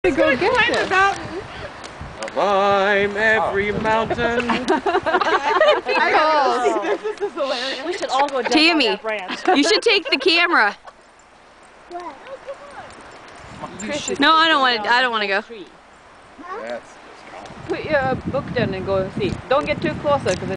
Go get it. Climb every mountain. This is hilarious. We should all go jump Tammy, on that branch. you should take the camera. What? No, I don't want to. I don't want to go. Yes. Put your book down and go and see. Don't get too closer because